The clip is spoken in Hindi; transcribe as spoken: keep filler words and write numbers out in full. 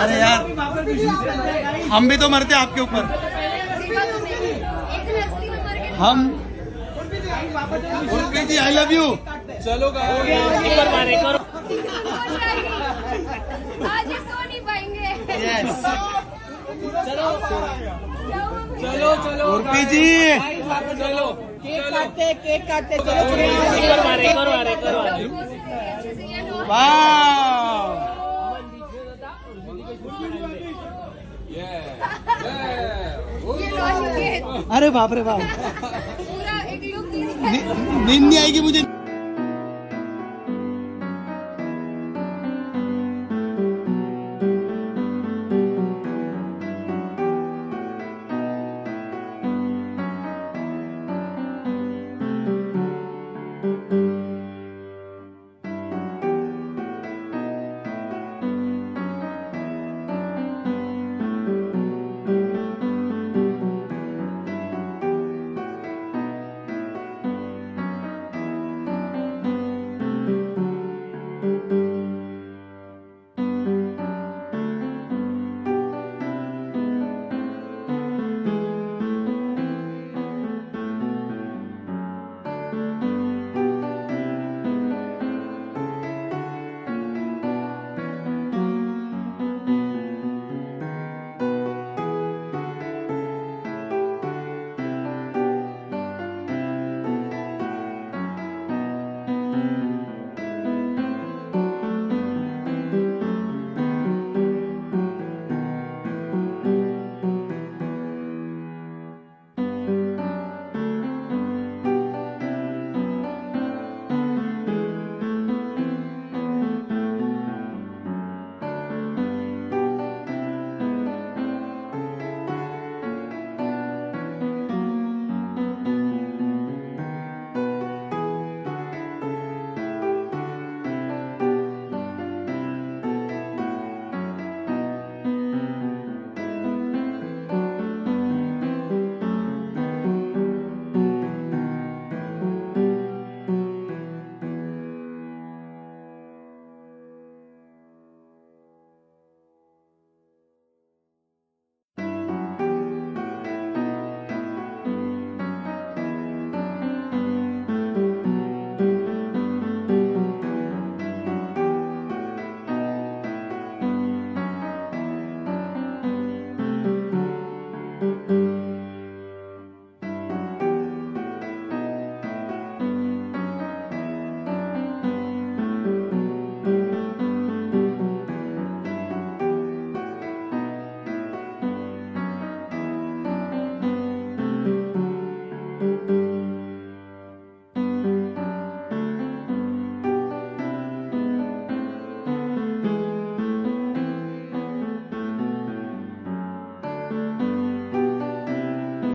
अरे यार हम भी तो मरते आपके ऊपर। हम Urfi ji I love you. चलो आज सो नहीं पाएंगे। चलो चलो चलो उर्फी जी चलो केक काटते केक काटते चलो वाह। अरे बाप रे बाप, पूरा एक लुक नींद नहीं आएगी मुझे।